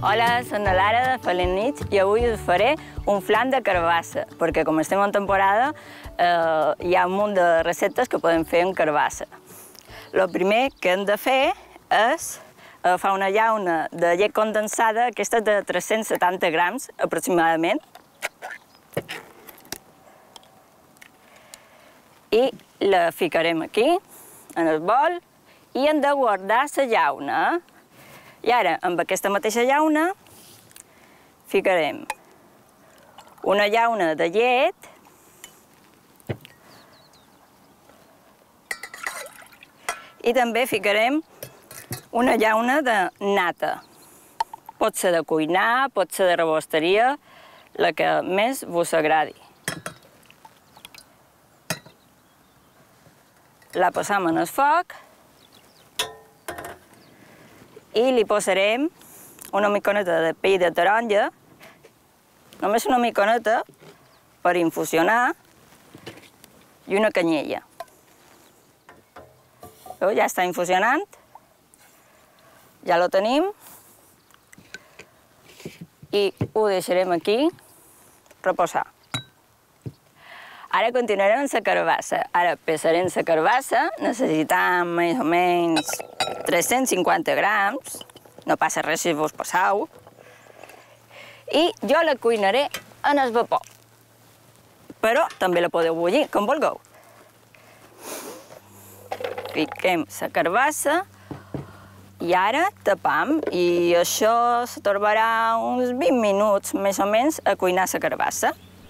Hola, soc la Lara de Felin Nits i avui us faré un flan de carbassa, perquè com estem en temporada hi ha un munt de receptes que podem fer amb carbassa. El primer que hem de fer és agafar una llauna de llet condensada, aquesta de 370 grams aproximadament, i la ficarem aquí, en el bol, i hem de guardar la llauna. I ara, amb aquesta mateixa llauna, ficarem una llauna de llet i també ficarem una llauna de nata. Pot ser de cuinar, pot ser de rebosteria, la que més vos agradi. La posam en el foc i li posarem una miconeta de pell de taronja, només una miconeta per infusionar, i una canyella. Ja està infusionant, ja lo tenim, i ho deixarem aquí reposar. Ara continuarem amb la carbassa. Ara pesarem la carbassa, necessitam més o menys 350 grams, no passa res si vos passau, i jo la cuinaré en el vapor, però també la podeu bullir, com vulgueu. Fiquem la carbassa i ara tapam, i això se tardarà uns 20 minuts més o menys a cuinar la carbassa.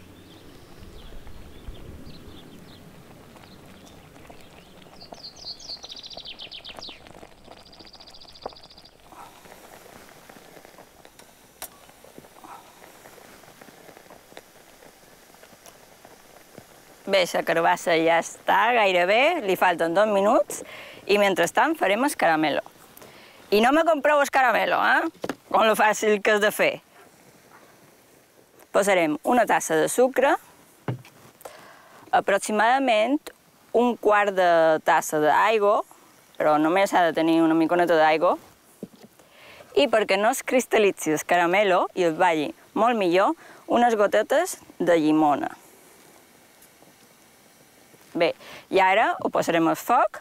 Bé, la carbassa ja està gairebé, li falten 2 minuts, i mentrestant farem el caramelo. I no me compreu el caramelo, com lo fàcil que és de fer. Posarem una tassa de sucre, aproximadament un quart de tassa d'aigua, però només ha de tenir una miconeta d'aigua, i perquè no es cristal·litzi el caramelo i es vagi molt millor, unes gotetes de llimona. Bé, i ara ho posarem al foc.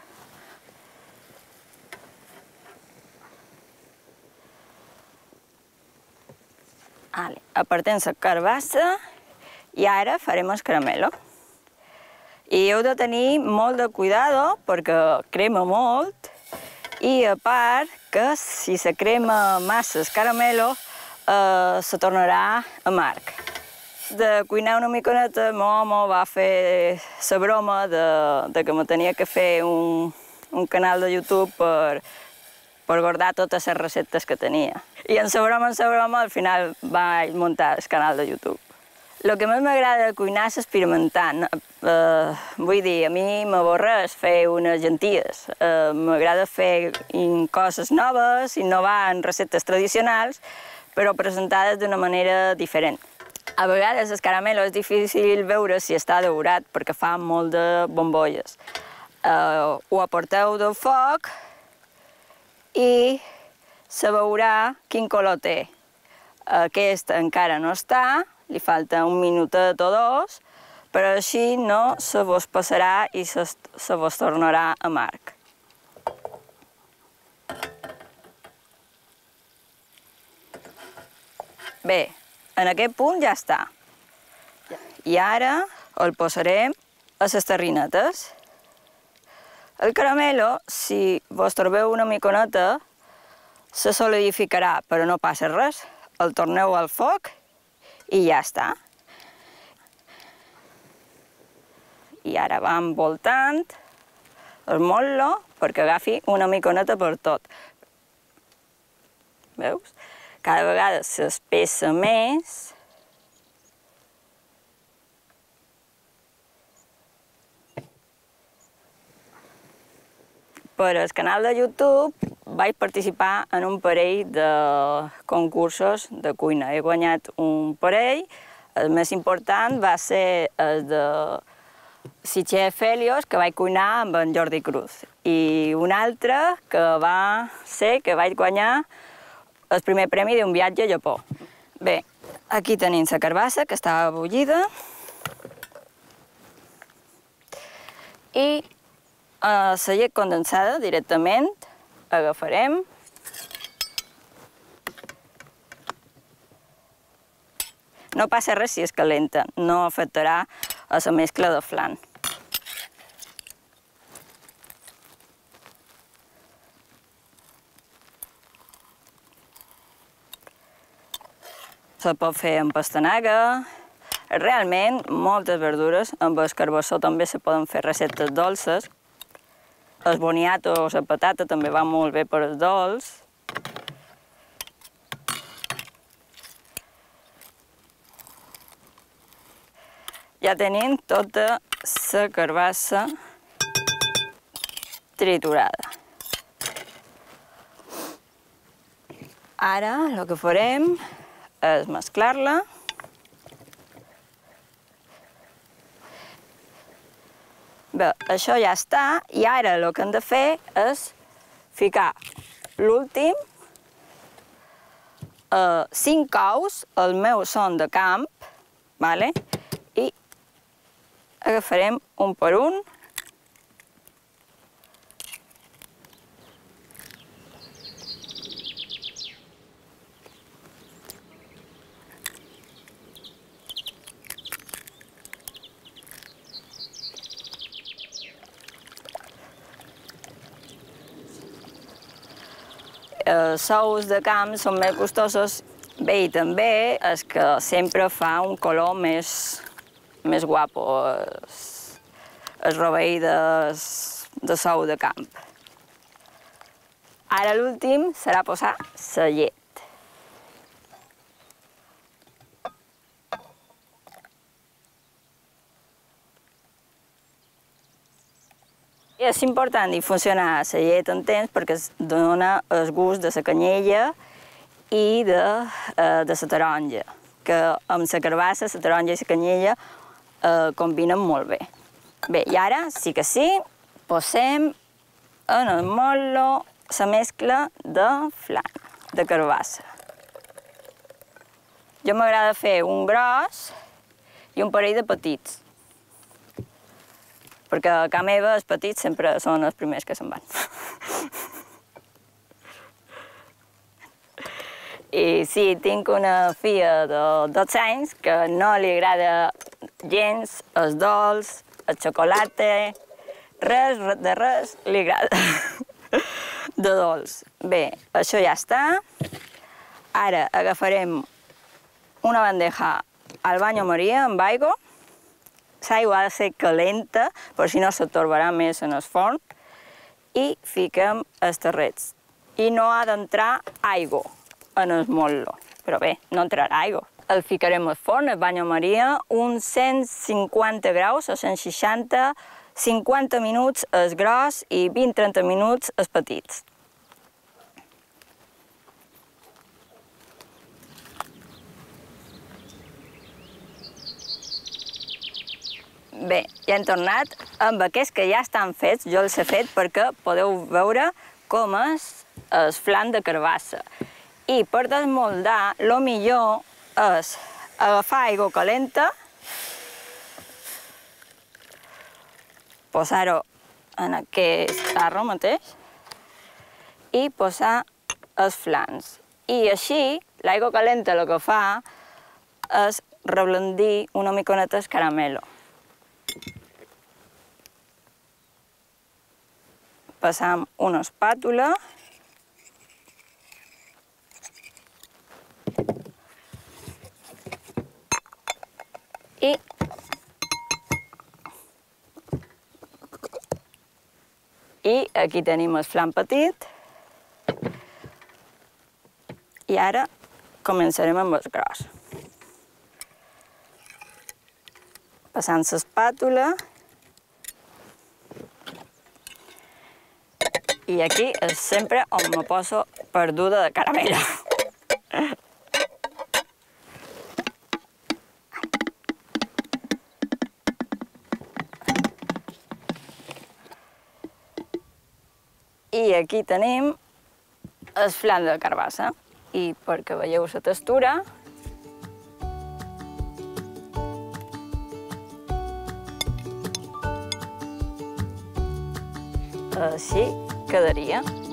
Apartem la carbassa i ara farem el caramelo. I heu de tenir molt de cuidado perquè crema molt, i a part que si se crema massa el caramelo se tornarà amarg. De cuinar una miconeta, mo va fer la broma de que me tenia que fer un canal de YouTube per guardar totes les receptes que tenia. I en la broma, al final vaig muntar el canal de YouTube. El que més m'agrada de cuinar és experimentar. Vull dir, a mi m'avorreix fer unes llenties. M'agrada fer coses noves, innovar en receptes tradicionals, però presentades d'una manera diferent. A vegades el caramelo és difícil veure si està daurat perquè fa molt de bombolles. Ho aporteu del foc i se veurà quin color té. Aquest encara no està, li falta un minutet o dos, però així no se vos passarà i se vos tornarà amarg. Bé, en aquest punt ja està. I ara el posarem a les terrinetes. El caramelo, si vos trobeu una miconeta, se solidificarà, però no passa res. El torneu al foc i ja està. I ara va envoltant el motlle perquè agafi una miconeta per tot. Veus? Cada vegada s'espessa més. Per al canal de YouTube vaig participar en un parell de concursos de cuina. He guanyat un parell, el més important va ser el de Chef Helios, que vaig cuinar amb en Jordi Cruz, i un altre que va ser que vaig guanyar el primer premi d'un viatge a Japó. Bé, aquí tenim la carbassa, que estava bullida. I la llet condensada directament agafarem. No passa res si és calenta, no afectarà a la mescla de flan. Se pot fer amb pastanaga. Realment, moltes verdures. Amb el carbassó també se poden fer receptes dolces. El boniato o la patata també va molt bé per el dolç. Ja tenim tota la carbassa triturada. Ara el que farem és mesclar-la. Bé, això ja està, i ara el que hem de fer és ficar l'últim 5 ous, el meu són de camp, i agafarem un per un. Els ous de camp són més gustosos, bé, i també és que sempre fa un color més guapo, el rovell de l'ou de camp. Ara l'últim serà posar la llet. És important infusionar la llet en temps perquè dona el gust de la canyella i de la taronja, que amb la carbassa, la taronja i la canyella combinen molt bé. Bé, i ara, sí que sí, posem en el motlle la mescla de flan, de carbassa. Jo m'agrada fer un gros i un parell de petits, perquè a casa meva els petits sempre són els primers que se'n van. I sí, tinc una filla de 12 anys que no li agrada gens el dolç, el xocolata, res de res li agrada de dolç. Bé, això ja està. Ara agafarem una bandeja al baño Maria amb aigua. L'aigua ha de ser calenta, per si no se torbarà més en el forn, i fiquem els terrets. I no ha d'entrar aigua en el motlle, però bé, no entrarà aigua. El ficarem al forn, al baño Maria, uns 150 graus o 160, 50 minuts els gros i 20-30 minuts els petits. Bé, ja hem tornat amb aquests que ja estan fets. Jo els he fet perquè podeu veure com és el flan de carbassa. I per desmoldar, el millor és agafar aigua calenta, posar-ho en aquest tarro mateix i posar els flans. I així, l'aigua calenta el que fa és reblandir una miconeta el caramelo. Passam una espàtula i aquí tenim el flan petit i ara començarem amb el gros. Passant l'espàtula. I aquí és sempre on me poso perduda de caramelo. I aquí tenim el flan de carbassa. i perquè veieu la textura. Així quedaria.